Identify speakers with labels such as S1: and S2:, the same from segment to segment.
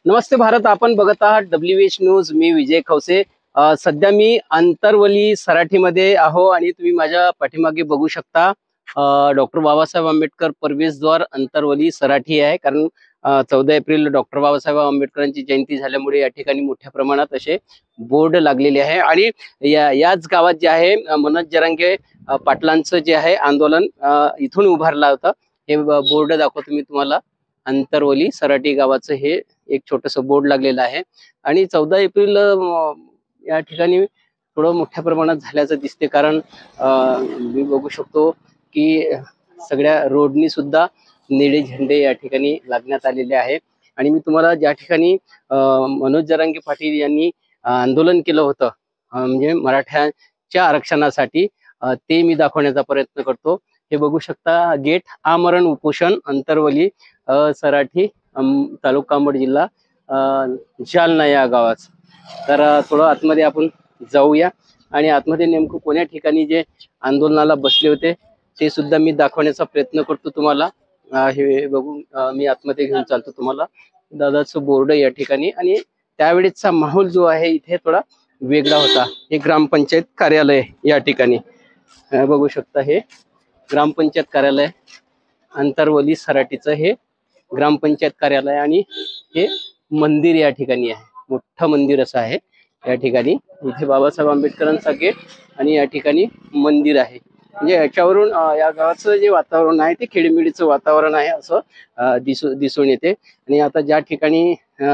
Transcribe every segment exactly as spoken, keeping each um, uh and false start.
S1: नमस्ते भारत, आपण बघत आहात डब्ल्यू एच न्यूज. मी विजय खवसे. अ, सध्या मी अंतरवली सराठीमध्ये आहो आणि तुम्ही माझ्या पाठीमागे बघू शकता डॉक्टर बाबासाहेब आंबेडकर प्रवेशद्वार अंतरवली सराठी आहे. कारण चौदा एप्रिल डॉक्टर बाबासाहेब आंबेडकरांची जयंती झाल्यामुळे या ठिकाणी मोठ्या प्रमाणात असे बोर्ड लागलेले आहे. आणि या याच गावात जे आहे मनोज जरांगे पाटलांचं जे आहे आंदोलन इथून उभारलं होतं. हे बोर्ड दाखवतो मी तुम्हाला. अंतरवली सराठी गावाचं हे एक छोटस बोर्ड लागलेलं आहे. आणि चौदा एप्रिल या ठिकाणी थोडं मोठ्या प्रमाणात झाल्याचं दिसते. कारण मी बघू शकतो की सगळ्या रोडनी सुद्धा निळे झेंडे या ठिकाणी लागण्यात आलेले आहे. आणि मी तुम्हाला ज्या ठिकाणी मनोज जरांगे पाटील यांनी आंदोलन केलं होतं म्हणजे मराठ्यांच्या आरक्षणासाठी, ते मी दाखवण्याचा प्रयत्न करतो. हे बघू शकता, गेट आमरण उपोषण अंतरवली सराठी तालुका अंबड जिल्हा जालना या गावात. तर थोडं आतमध्ये आपण जाऊया आणि आतमध्ये नेमकं कोण्या ठिकाणी जे आंदोलनाला बसले होते ते सुद्धा मी दाखवण्याचा प्रयत्न करतो तुम्हाला. हे बघून मी आतमध्ये घेऊन चालतो तुम्हाला. दादाचं बोर्ड या ठिकाणी. आणि त्यावेळेसचा माहोल जो आहे इथे थोडा वेगळा होता. हे ग्रामपंचायत कार्यालय या ठिकाणी बघू शकता. हे ग्रामपंचायत कार्यालय अंतरवली सराठीचं हे ग्रामपंचायत कार्यालय. आणि हे मंदिर या ठिकाणी आहे, मोठं मंदिर असं आहे या ठिकाणी. इथे बाबासाहेब आंबेडकरांचा गेट आणि या ठिकाणी मंदिर आहे. म्हणजे याच्यावरून या गावाचं जे वातावरण आहे ते खेडीमेडीचं वातावरण आहे असं दिसू दिसून येते. आणि आता ज्या ठिकाणी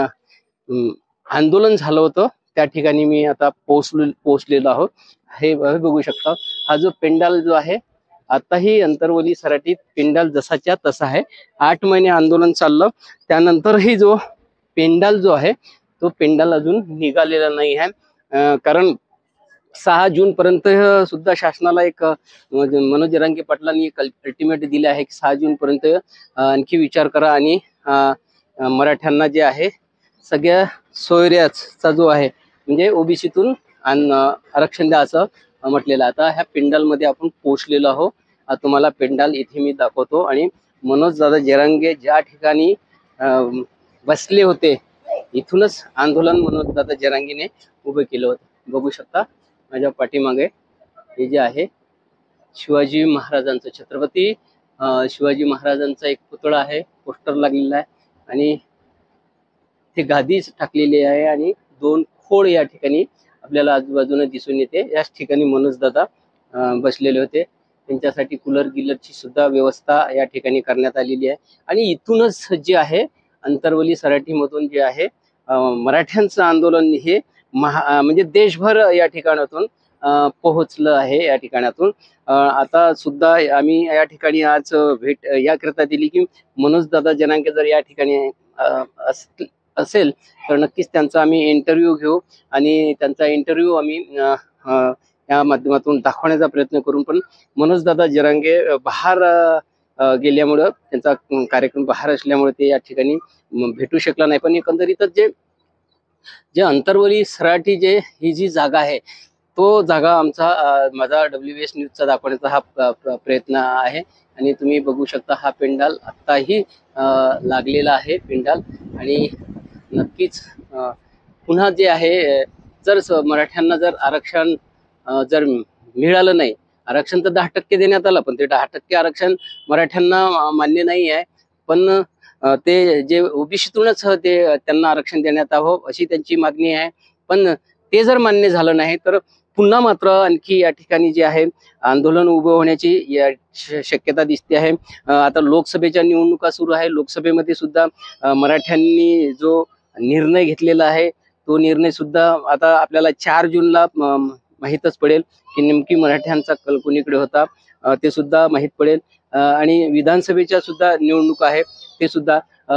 S1: आंदोलन झालं होतं त्या ठिकाणी मी आता पोहोचलो पोहोचलेलो आहोत. हे बघू शकता. हा जो पेंडाल जो आहे आताही अंतरवली सराठीत पेंडाल जसाच्या तसा आहे. आठ महिने आंदोलन चाललं त्यानंतरही जो पेंडाल जो आहे तो पेंडाल अजून निघालेला नाही आहे. कारण सहा जून पर्यंत सुद्धा शासनाला एक मनोज जरांगे पाटलांनी एक अल्टिमेट दिले आहे की सहा जून पर्यंत आणखी विचार करा आणि मराठ्यांना जे आहे सगळ्या सोयऱ्याचा जो आहे म्हणजे ओबीसीतून आरक्षण द्या असं म्हटलेलं. आता ह्या पेंडाल मध्ये आपण पोहोचलेलो आहोत. तुम्हाला पेंडाल इथे मी दाखवतो. आणि मनोज दादा जरांगे ज्या ठिकाणी बसले होते इथूनच आंदोलन मनोज दादा जरांगेने उभं केलं होतं. बघू शकता माझ्या पाठीमागे हे जे आहे शिवाजी महाराजांचं, छत्रपती शिवाजी महाराजांचा एक पुतळा आहे, पोस्टर लागलेला आहे. आणि ते गादी टाकलेली आहे आणि दोन खोड या ठिकाणी आपल्याला आजूबाजूने दिसून येते. याच ठिकाणी मनोज दादा बसलेले होते. त्यांच्यासाठी कूलर गिलरची सुद्धा व्यवस्था या ठिकाणी करण्यात आलेली आहे. आणि इथूनच जे आहे अंतरवली सराठी मधून जे आहे मराठ्यांचं आंदोलन हे महा म्हणजे देशभर या ठिकाणातून पोहोचलं आहे. या ठिकाणातून आता सुद्धा आम्ही या ठिकाणी आज भेट याकरिता दिली की मनोज दादा जरांगे जर या ठिकाणी असेल तर नक्कीच त्यांचा आम्ही इंटरव्ह्यू घेऊ आणि त्यांचा इंटरव्ह्यू आम्ही या माध्यमातून दाखवण्याचा प्रयत्न करून. पण मनोज दादा जरांगे बाहेर गेल्यामुळं, त्यांचा कार्यक्रम बाहेर असल्यामुळे ते या ठिकाणी भेटू शकला नाही. पण एकंदरीतच जे जे अंतरवली सराठी जे ही जी जागा आहे तो जागा आमचा माझा डब्ल्यू एच न्यूजचा दाखवण्याचा हा प्रयत्न आहे. आणि तुम्ही बघू शकता हा पेंडाल आत्ताही लागलेला आहे पेंडाल. आणि नक्कीच पुन्हा जे आहे जर मराठ्यांना जर आरक्षण जर मिळालं नाही, आरक्षण तर दहा टक्के देण्यात आलं पण ते दहा टक्के आरक्षण मराठ्यांना मान्य नाही आहे. पण ते जे ओबीसीतूनच ते त्यांना आरक्षण देण्यात यावं अशी त्यांची मागणी आहे. पण ते जर मान्य झालं नाही तर पुन्हा मात्र आणखी या ठिकाणी जे आहे आंदोलन उभं होण्याची शक्यता दिसते आहे. आता लोकसभेच्या निवडणुका सुरू आहे. लोकसभेमध्ये सुद्धा मराठ्यांनी जो निर्णय घेतलेला आहे तो निर्णय सुद्धा आता आपल्याला चार जूनला माहीतच पडेल की नेमकी मराठ्यांचा कल कोणीकडे होता ते सुद्धा माहीत पडेल. आणि विधानसभेच्या सुद्धा निवडणूक आहे ते सुद्धा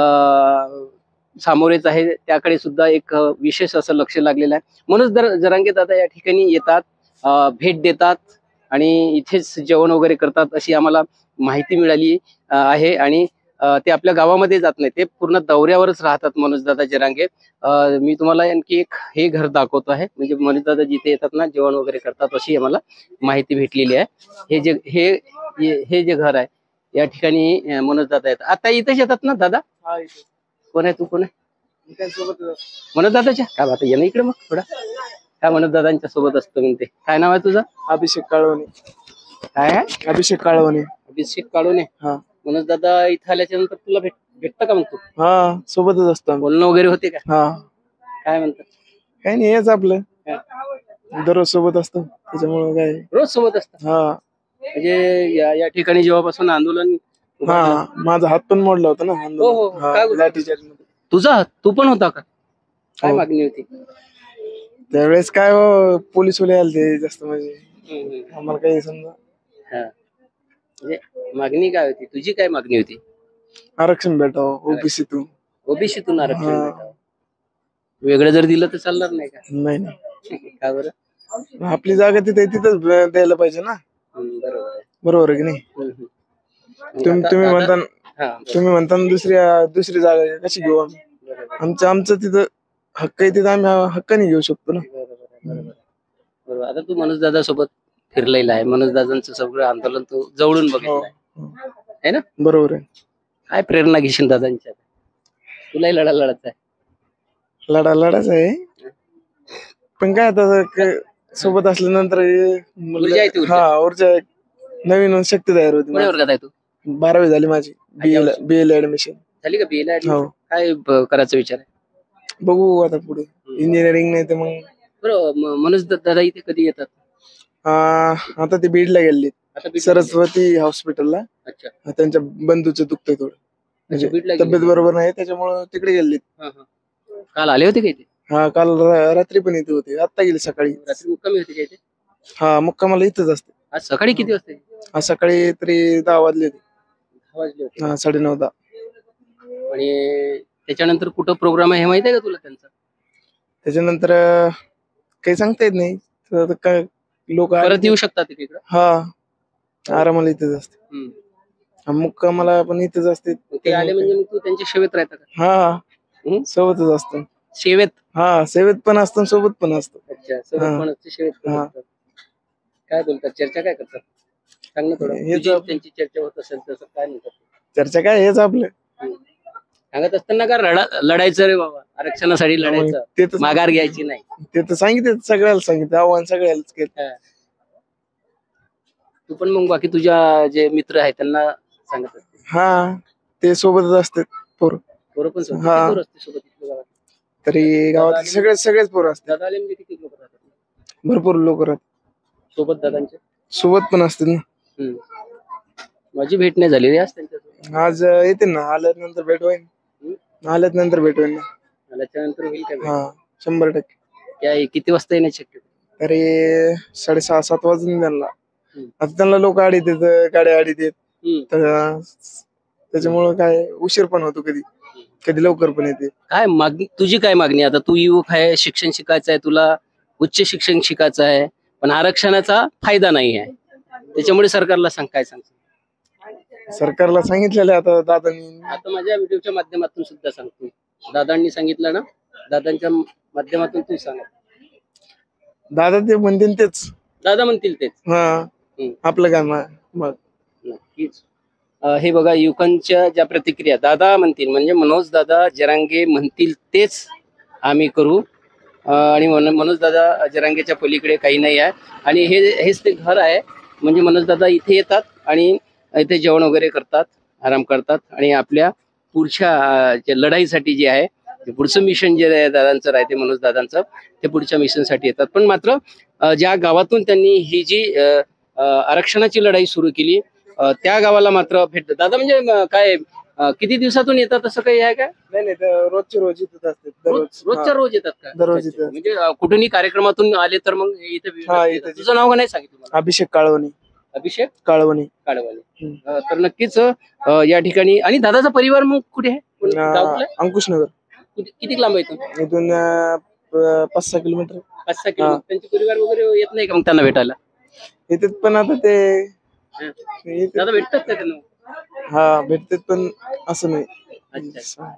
S1: सामोरेच आहे. त्याकडे सुद्धा एक विशेष असं लक्ष लागलेलं आहे. मनोज जरांगे दादा या ठिकाणी येतात, भेट देतात आणि इथेच जेवण वगैरे करतात अशी आम्हाला माहिती मिळाली आहे. आणि ते आपल्या गावामध्ये जात नाही, ते पूर्ण दौऱ्यावरच राहतात मनोज दादा जरांगे. मी तुम्हाला आणखी एक हे घर दाखवतो आहे. म्हणजे मनोज दादा जिथे येतात ना जेवण वगैरे करतात अशी आम्हाला माहिती भेटलेली आहे. हे जे हे हे जे घर आहे या ठिकाणी मनोज दादा येतात. आता इथेच येतात ना दादा? कोण आहे तू? कोण आहे? मनोज दादाच्या काय बात आहे ना इकडे मग थोडा काय मनोज दादांच्या सोबत असतो म्हणते. काय नाव आहे तुझं?
S2: अभिषेक काळवणे.
S1: काय आहे?
S2: अभिषेक काळवणे.
S1: अभिषेक काळोने.
S2: हा.
S1: मनोज दादा इथं आल्याच्या नंतर तुला भेट भेटतं का मग तू?
S2: हा सोबतच असतो.
S1: बोलणं वगैरे होते का?
S2: हा.
S1: काय म्हणतात?
S2: काही नाही हेच आपलं दररोज सोबत असतो त्याच्यामुळे काय
S1: रोज सोबत असतं.
S2: हा
S1: म्हणजे या या ठिकाणी जेव्हापासून आंदोलन
S2: हा माझा हात पण मोडला होता ना.
S1: हो हो
S2: हा,
S1: काय गोष्ट?
S2: लाठीचार्ज मध्ये.
S1: तुझा तू पण होता का? काय
S2: हो.
S1: मागणी होती?
S2: त्यावेळेस काय हो, पोलीस वाले आलते जास्त म्हणजे
S1: हम्म, हम्म.
S2: आम्हाला काही समजा
S1: हा. म्हणजे मागणी काय होती? तुझी काय मागणी होती?
S2: आरक्षण भेटावं ओबीसीतून.
S1: ओबीसीतून आरक्षण
S2: हा.
S1: भेटावं. वेगळं जर दिलं तर चालणार नाही का?
S2: नाही नाही
S1: का बरं?
S2: आपली जागा तिथे आहे, तिथंच द्यायला पाहिजे ना.
S1: हम्म, बरोबर आहे.
S2: बरोबर आहे की नाही?
S1: हम्म, हम्म.
S2: तुम्ही
S1: आता-
S2: तुम्ही
S1: आता-
S2: म्हणता
S1: हा, बरोबर.
S2: तुम्ही म्हणता ना दुसऱ्या दुसरी जागा कशी घेऊ आम्ही?
S1: बरोबर.
S2: आमचं आमचं तिथं हक्क आहे तिथं आम्ही हक्काने घेऊ शकतो ना.
S1: बरोबर आहे, बरोबर आहे. बरोबर. आता तू मनोज दादा सोबत फिरलेला आहे. मनोज दादांचं सगळं आंदोलन तू जवळून
S2: हो,
S1: बघितलं
S2: हो.
S1: आहे ना?
S2: बरोबर आहे.
S1: काय प्रेरणा घेशील दादांच्या? तुलाही लढा लढायचा आहे.
S2: लढा लढाच आहे पण काय आता क- सोबत असल्यानंतर हे मुलं-
S1: ऊर्जा येते, ऊर्जा.
S2: हा ऊर्जा एक नवीन शक्ती तयार होती.
S1: कोण्या वर्गात आहे तू?
S2: बारावी झाली माझी बीए बीए ऍडमिशन.
S1: झाली का बीएला?
S2: हो.
S1: काय ब- करायचा विचार आहे?
S2: बघू आता पुढे इंजिनिअरिंग नाही तर मग
S1: बरं म- मनोज दा- दादा इथे कधी येतात?
S2: आ, आता ते बीडला गेले
S1: आता बीडला
S2: सरस्वती हॉस्पिटलला.
S1: गेले. अच्छा.
S2: त्यांच्या बंधूचं दुखतंय थोडं म्हणजे
S1: बीडला गेले.
S2: तब्येत बरोबर नाही त्याच्यामुळे तिकडे गेले.
S1: हा, हा. काल आले होते का इथे?
S2: हा काल रा- रात्री पण इथे होते. आता गेले सकाळी.
S1: रात्री मुक्कामी होते का इथे?
S2: हा मुक्कामाला इथंच असते.
S1: आज सकाळी किती वाजता?
S2: आज सकाळी तरी दहा वाजले होते.
S1: दहा वाजले होते.
S2: हा साडे नऊ दहा.
S1: आणि त्याच्यानंतर कुठं प्रोग्राम आहे हे माहिती आहे का तुला त्यांचा?
S2: त्याच्यानंतर अं, काही सांगता येत नाही. तर आता काय लोक
S1: परत येऊ शकतात तिकडं.
S2: हा आरामाला इथेच असते.
S1: हम्म.
S2: हा, मुक्कामाला पण इथेच असते.
S1: मग ते आले म्हणजे मग तू त्यांच्या सेवेत राहता का?
S2: हा
S1: हम्म?
S2: सोबतच असतो.
S1: सेवेत.
S2: हा सेवेत पण असतो आणि सोबत पण असतो.
S1: अच्छा. सोबत
S2: हा.
S1: पण असते, सेवेत पण
S2: हा.
S1: असतात. काय बोलतात? चर्चा काय करतात? सांग ना थोडं.
S2: हेच
S1: तुझी
S2: आप-
S1: त्यांची चर्चा होत असेल तसं काय म्हणतात?
S2: चर्चा काय हेच आपलं.
S1: हम्म. सांगत असताना का रडा लढायचं रे बाबा, आरक्षणासाठी लढायचं,
S2: ते तर
S1: माघार घ्यायची नाही.
S2: ते तर सांगितलं सगळ्याला सांगितलं आव्हान सगळ्यालाच केलं.
S1: हा. तू पण मग बाकी तुझ्या जे मित्र आहेत त्यांना सांगत असते.
S2: हा ते सोबतच असतात पोरं.
S1: पोरं पण सोबत.
S2: हा.
S1: किती पोरं असते सोबत इथल्या गावात?
S2: तरी गावात सगळे सगळेच पोरं असतात.
S1: दादा आले म्हणजे किती लोक राहतात
S2: भरपूर लोक राहतात
S1: सोबत दादांचे?
S2: सोबत पण असतात ना.
S1: हम्म. माझी भेट नाही झाली रे आज त्यांच्यासोबत.
S2: आज अं, येते ना आल्यानंतर भेट होईल. आल्यात नंतर भेट होईल ना.
S1: आल्याच्या नंतर होईल का भेट?
S2: हा शंभर टक्के.
S1: काय किती वाजता येण्याची शक्यता?
S2: तरी साडेसहा सात वाजून त्यांना.
S1: हम्म.
S2: आता त्यांना लोक आडीत येत गाड्या आडीत येत
S1: हम्म.
S2: तर त्याच्यामुळे काय उशीर पण होतो कधी कधी लवकर पण येते.
S1: काय मागणी तुझी? काय मागणी? आता तू युवक आहे, शिक्षण शिकायचं आहे, तुला उच्च शिक्षण शिकायचं आहे, पण आरक्षणाचा फायदा नाही आहे. त्याच्यामुळे सरकारला सांग, काय सांग?
S2: सरकारला सांगितलेलं आहे आता दादांनी.
S1: आता माझ्या व्हिडिओच्या माध्यमातून सुद्धा सांगतो. दादांनी सांगितलं ना, दादांच्या माध्यमातून तू सांग.
S2: दादा ते म्हणतील तेच.
S1: दादा म्हणतील तेच.
S2: हा
S1: हम्म.
S2: आपलं काय मा- मग
S1: नक्कीच. अं, हे बघा युवकांच्या ज्या प्रतिक्रिया, दादा म्हणतील म्हणजे मनोज दादा जरांगे म्हणतील तेच आम्ही करू. अं, आणि मनोज दादा जरांगेच्या पलीकडे काही नाही आहे. आणि हे हेच ते घर आहे. म्हणजे मनोज दादा इथे येतात आणि इथे जेवण वगैरे करतात, आराम करतात आणि आपल्या पुढच्या अं, जे लढाईसाठी जे आहे ते पुढचं मिशन जे आहे दादांचं राहते, मनोज दादांचं, ते पुढच्या मिशनसाठी येतात. पण मात्र अं, ज्या गावातून त्यांनी ही जी अं, अं, आरक्षणाची लढाई सुरू केली अं, त्या गावाला मात्र भेट. दादा म्हणजे अं, काय अं, किती दिवसातून येतात असं काही आहे का?
S2: नाही नाही तर रोजचे रोज इथेच असते.
S1: रोज रोजच्या रोज येतात का?
S2: दररोज
S1: अच्छा.
S2: येतात.
S1: म्हणजे अं, कुठूनही कार्यक्रमातून आले तर मग इथे
S2: हा,
S1: येतात.
S2: इथे-
S1: तुझं नाव का नाही सांगितलं मला?
S2: अभिषेक काळवणी.
S1: अभिषेक
S2: काळवणी.
S1: काळवाले.
S2: हम्म.
S1: अं, तर नक्कीच अं, या ठिकाणी. आणि दादाचा परिवार मग कुठे आहे? कोण- गाव कुठलं आहे?
S2: अंकुशनगर.
S1: किती किती लांब आहे इथून?
S2: इथून अं, प- पाच सहा किलोमीटर
S1: पाच सहा किलोमीटर. त्यांचे परिवार वगैरे येत नाही का मग त्यांना भेटायला?
S2: येतात पण आता ते
S1: हं.
S2: येतात.
S1: दादा भेटतात का त्यांना?
S2: हा भेटतात पण असं नाही.
S1: अच्छा.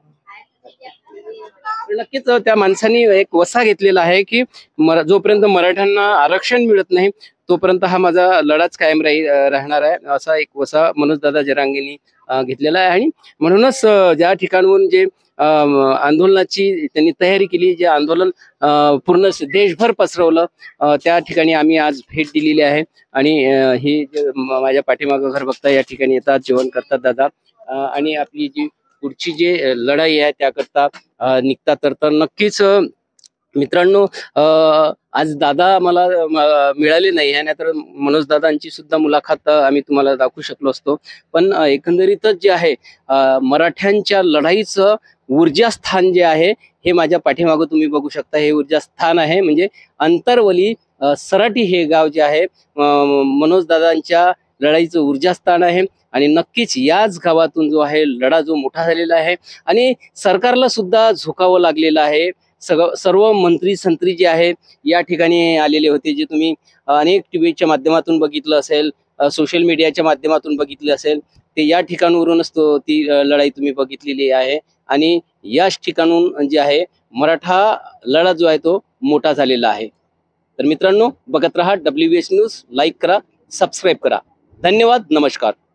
S1: नक्कीच त्या माणसाने एक वसा घेतलेला आहे की मरा- जोपर्यंत मराठ्यांना आरक्षण मिळत नाही तोपर्यंत हा माझा लढाच कायम राही राहणार आहे, असा एक वसा मनोज दादा जरांगेंनी अं, घेतलेला आहे. आणि म्हणूनच अं, ज्या ठिकाणहून जे अम, आंदोलनाची त्यांनी तयारी केली, जे आंदोलन अ, पूर्ण देशभर पसरवलं. अ, त्या ठिकाणी आम्ही आज भेट दिलेली आहे आणि अ, ही जे म- माझ्या पाठीमागं घर बघता या ठिकाणी येतात, जेवण करतात दादा. अ, आणि आपली जी पुढची जे अ, लढाई आहे त्याकरता अ, निघतात. तर तर नक्कीच अ, मित्रांनो, अ, आज दादा मला अ, मिळाले नाही आहे, नाहीतर मनोज दादांची सुद्धा मुलाखत अ, आम्ही तुम्हाला दाखवू शकलो असतो. पण अ, एकंदरीतच जे आहे अ, मराठ्यांच्या लढाईचं ऊर्जास्थान जे आहे हे माझ्या पाठीमागं तुम्ही बघू शकता. हे ऊर्जास्थान आहे म्हणजे अंतरवली अ, सराटी हे गाव जे आहे अ, मनोज दादांच्या लढाईचं ऊर्जास्थान आहे. आणि नक्कीच याच गावातून जो आहे लढा जो मोठा झालेला आहे आणि सरकारला सुद्धा झुकावं लागलेलं आहे. सगळं सर्व मंत्री संत्री जे आहे या ठिकाणी आलेले होते, जे तुम्ही अनेक टीव्हीच्या माध्यमातून बघितलं असेल, सोशल मीडियाच्या माध्यमातून बघितलं असेल. ते या ठिकाणावरूनच तो ती अ, लढाई तुम्ही बघितलेली आहे. आणि याच ठिकाणून जे आहे मराठा लढा जो आहे तो मोठा झालेला आहे. तर मित्रांनो, बघत राहा W B S news. Like करा, सबस्क्राईब करा. धन्यवाद, नमस्कार.